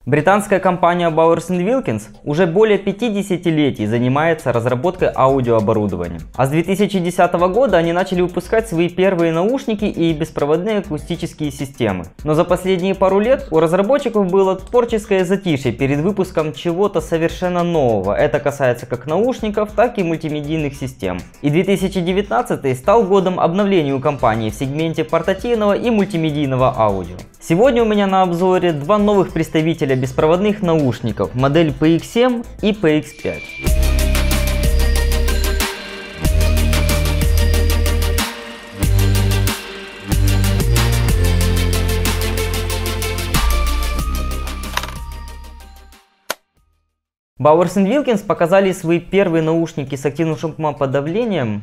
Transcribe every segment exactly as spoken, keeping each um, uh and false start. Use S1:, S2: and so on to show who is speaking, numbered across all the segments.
S1: Британская компания Bowers энд Wilkins уже более пятидесятилетий занимается разработкой аудиооборудования. А с две тысячи десятого года они начали выпускать свои первые наушники и беспроводные акустические системы. Но за последние пару лет у разработчиков было творческое затишье перед выпуском чего-то совершенно нового. Это касается как наушников, так и мультимедийных систем. И две тысячи девятнадцатый стал годом обновления у компании в сегменте портативного и мультимедийного аудио. Сегодня у меня на обзоре два новых представителя беспроводных наушников, модель пи икс семь и пи икс пять. Bowers энд Wilkins показали свои первые наушники с активным шумоподавлением.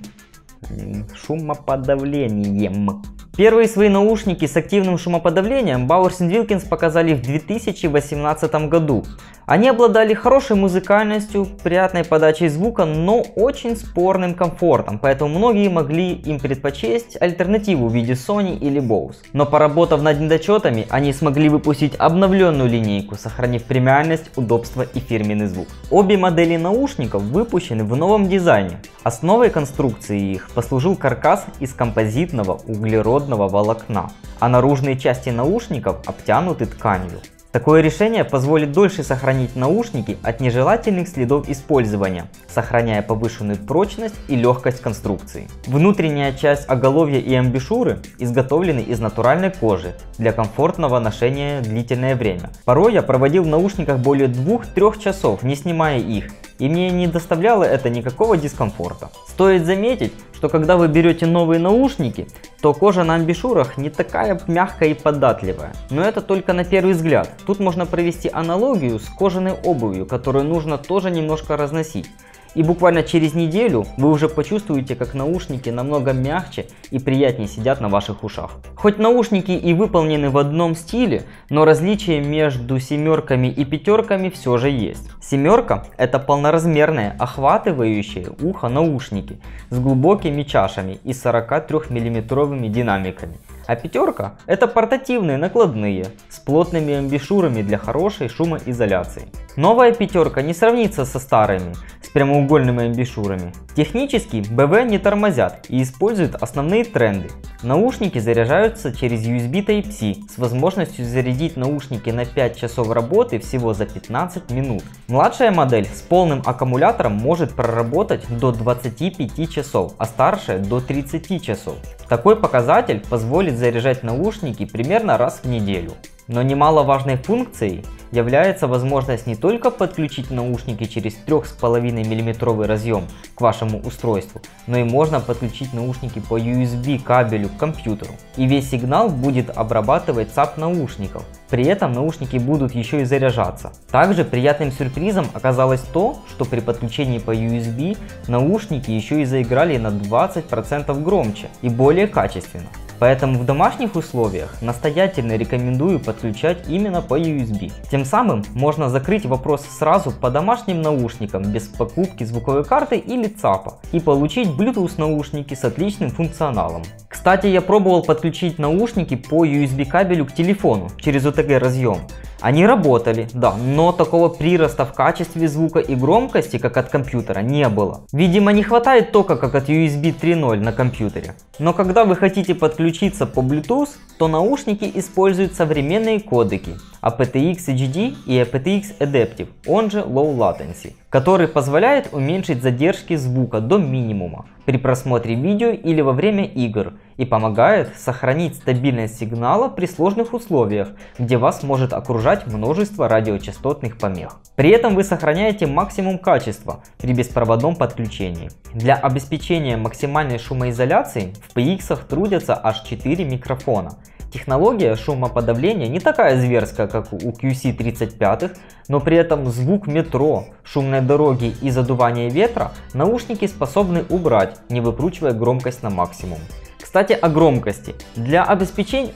S1: Шумоподавлением. Первые свои наушники с активным шумоподавлением Bowers энд Wilkins показали в две тысячи восемнадцатом году. Они обладали хорошей музыкальностью, приятной подачей звука, но очень спорным комфортом, поэтому многие могли им предпочесть альтернативу в виде Sony или Bose. Но поработав над недочетами, они смогли выпустить обновленную линейку, сохранив премиальность, удобство и фирменный звук. Обе модели наушников выпущены в новом дизайне. Основой конструкции их послужил каркас из композитного углеродного волокна, а наружные части наушников обтянуты тканью. Такое решение позволит дольше сохранить наушники от нежелательных следов использования, сохраняя повышенную прочность и легкость конструкции. Внутренняя часть оголовья и амбушюры изготовлены из натуральной кожи для комфортного ношения длительное время. Порой я проводил в наушниках более двух-трёх часов, не снимая их, и мне не доставляло это никакого дискомфорта. Стоит заметить, что когда вы берете новые наушники, то кожа на амбушюрах не такая мягкая и податливая. Но это только на первый взгляд. Тут можно провести аналогию с кожаной обувью, которую нужно тоже немножко разносить. И буквально через неделю вы уже почувствуете, как наушники намного мягче и приятнее сидят на ваших ушах. Хоть наушники и выполнены в одном стиле, но различия между семерками и пятерками все же есть. Семерка – это полноразмерные, охватывающие ухо наушники с глубокими чашами и сорокатрёхмиллиметровыми динамиками. А пятерка – это портативные накладные с плотными амбушюрами для хорошей шумоизоляции. Новая пятерка не сравнится со старыми с прямоугольными амбушюрами. Технически би ви не тормозят и используют основные тренды. Наушники заряжаются через ю эс би Type-C с возможностью зарядить наушники на пять часов работы всего за пятнадцать минут. Младшая модель с полным аккумулятором может проработать до двадцати пяти часов, а старшая до тридцати часов. Такой показатель позволит заряжать наушники примерно раз в неделю. Но немаловажной функцией является возможность не только подключить наушники через трёх с половиной миллиметровый разъем к вашему устройству, но и можно подключить наушники по ю эс би кабелю к компьютеру. И весь сигнал будет обрабатывать цап наушников. При этом наушники будут еще и заряжаться. Также приятным сюрпризом оказалось то, что при подключении по ю эс би наушники еще и заиграли на двадцать процентов громче и более качественно. Поэтому в домашних условиях настоятельно рекомендую подключать именно по ю эс би. Тем самым можно закрыть вопрос сразу по домашним наушникам без покупки звуковой карты или цапа и получить Bluetooth наушники с отличным функционалом. Кстати, я пробовал подключить наушники по ю эс би кабелю к телефону через о тэ гэ разъем. Они работали, да, но такого прироста в качестве звука и громкости, как от компьютера, не было. Видимо, не хватает тока, как от ю эс би три ноль на компьютере. Но когда вы хотите подключиться по Bluetooth, то наушники используют современные кодеки эй пи ти экс эйч ди и эй пи ти экс Adaptive, он же Low Latency, который позволяет уменьшить задержки звука до минимума при просмотре видео или во время игр и помогает сохранить стабильность сигнала при сложных условиях, где вас может окружать множество радиочастотных помех. При этом вы сохраняете максимум качества при беспроводном подключении. Для обеспечения максимальной шумоизоляции в пи икс трудятся аж четыре микрофона. Технология шумоподавления не такая зверская, как у кью си тридцать пять, но при этом звук метро, шумной дороги и задувание ветра наушники способны убрать, не выкручивая громкость на максимум. Кстати, о громкости. Для обеспечения,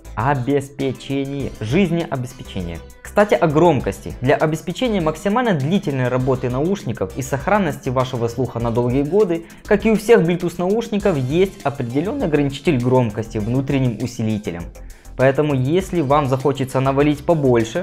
S1: обеспечения жизнеобеспечения. Кстати, о громкости. Для обеспечения максимально длительной работы наушников и сохранности вашего слуха на долгие годы, как и у всех Bluetooth наушников, есть определенный ограничитель громкости внутренним усилителем. Поэтому, если вам захочется навалить побольше,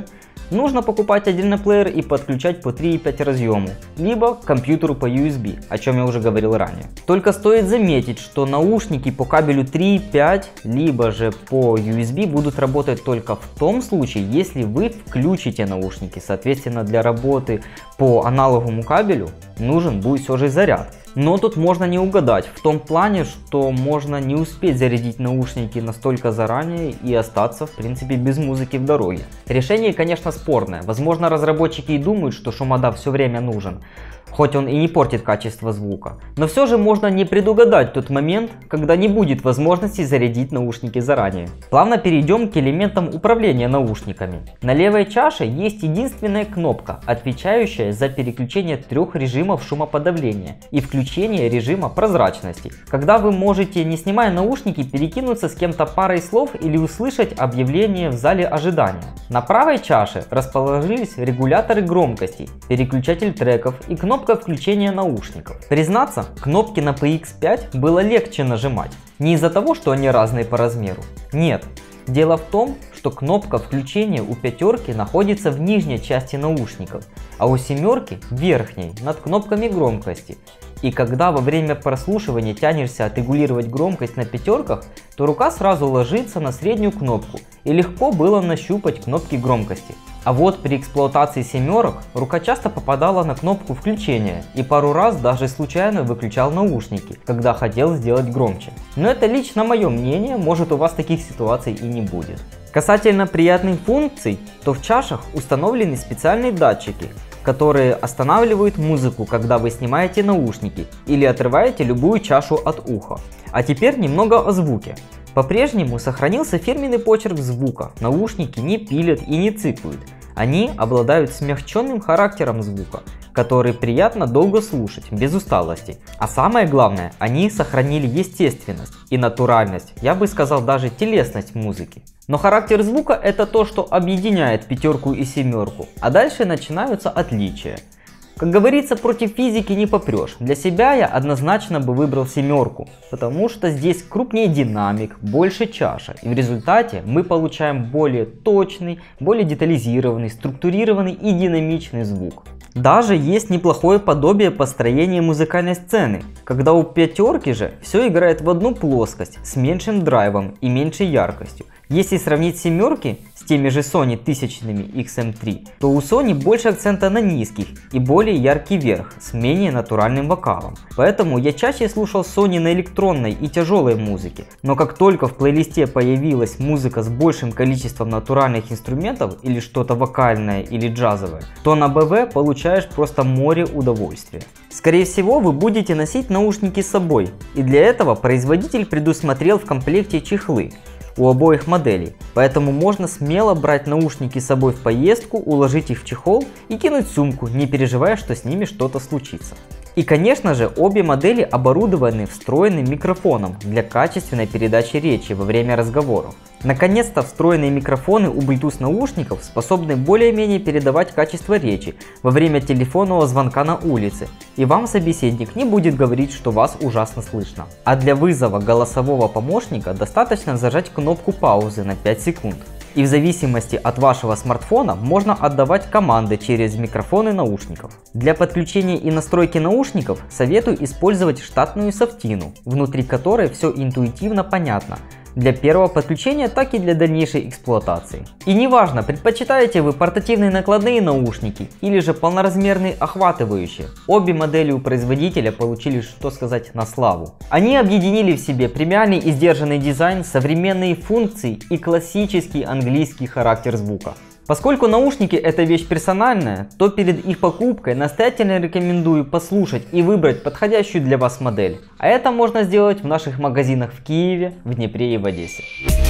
S1: нужно покупать отдельно плеер и подключать по три и пять разъему, либо к компьютеру по ю эс би, о чем я уже говорил ранее. Только стоит заметить, что наушники по кабелю три и пять, либо же по ю эс би будут работать только в том случае, если вы включите наушники. Соответственно, для работы по аналоговому кабелю нужен будет все же заряд. Но тут можно не угадать, в том плане, что можно не успеть зарядить наушники настолько заранее и остаться, в принципе, без музыки в дороге. Решение, конечно, спорное. Возможно, разработчики и думают, что шумодав все время нужен, хоть он и не портит качество звука. Но все же можно не предугадать тот момент, когда не будет возможности зарядить наушники заранее. Плавно перейдем к элементам управления наушниками. На левой чаше есть единственная кнопка, отвечающая за переключение трех режимов шумоподавления и включение режима прозрачности, когда вы можете, не снимая наушники, перекинуться с кем-то парой слов или услышать объявление в зале ожидания. На правой чаше расположились регуляторы громкости, переключатель треков и кнопка включения наушников. Признаться, кнопки на пи икс пять было легче нажимать. Не из-за того, что они разные по размеру. Нет. Дело в том, что кнопка включения у пятерки находится в нижней части наушников, а у семерки в верхней, над кнопками громкости. И когда во время прослушивания тянешься отрегулировать громкость на пятерках, то рука сразу ложится на среднюю кнопку и легко было нащупать кнопки громкости. А вот при эксплуатации семерок рука часто попадала на кнопку включения и пару раз даже случайно выключал наушники, когда хотел сделать громче. Но это лично мое мнение, может у вас таких ситуаций и не будет. Касательно приятных функций, то в чашах установлены специальные датчики, которые останавливают музыку, когда вы снимаете наушники или отрываете любую чашу от уха. А теперь немного о звуке. По-прежнему сохранился фирменный почерк звука, наушники не пилят и не цикают. Они обладают смягченным характером звука, который приятно долго слушать, без усталости. А самое главное, они сохранили естественность и натуральность, я бы сказал даже телесность музыки. Но характер звука — это то, что объединяет пятерку и семерку, а дальше начинаются отличия. Как говорится, против физики не попрешь. Для себя я однозначно бы выбрал семерку, потому что здесь крупнее динамик, больше чаша, и в результате мы получаем более точный, более детализированный, структурированный и динамичный звук. Даже есть неплохое подобие построения музыкальной сцены, когда у пятерки же все играет в одну плоскость с меньшим драйвом и меньшей яркостью. Если сравнить семерки с теми же Sony тысячными икс эм три, то у Sony больше акцента на низких и более яркий верх с менее натуральным вокалом. Поэтому я чаще слушал Sony на электронной и тяжелой музыке. Но как только в плейлисте появилась музыка с большим количеством натуральных инструментов или что-то вокальное или джазовое, то на бэ вэ получаешь просто море удовольствия. Скорее всего, вы будете носить наушники с собой, и для этого производитель предусмотрел в комплекте чехлы у обоих моделей, поэтому можно смело брать наушники с собой в поездку, уложить их в чехол и кинуть в сумку, не переживая, что с ними что-то случится. И конечно же, обе модели оборудованы встроенным микрофоном для качественной передачи речи во время разговоров. Наконец-то встроенные микрофоны у Bluetooth наушников способны более-менее передавать качество речи во время телефонного звонка на улице, и вам собеседник не будет говорить, что вас ужасно слышно. А для вызова голосового помощника достаточно зажать кнопку паузы на пять секунд. И в зависимости от вашего смартфона можно отдавать команды через микрофоны наушников. Для подключения и настройки наушников советую использовать штатную софтину, внутри которой все интуитивно понятно. Для первого подключения, так и для дальнейшей эксплуатации. И неважно, предпочитаете вы портативные накладные наушники или же полноразмерные охватывающие, обе модели у производителя получили, что сказать, на славу. Они объединили в себе премиальный и сдержанный дизайн, современные функции и классический английский характер звука. Поскольку наушники это вещь персональная, то перед их покупкой настоятельно рекомендую послушать и выбрать подходящую для вас модель. А это можно сделать в наших магазинах в Киеве, в Днепре и в Одессе.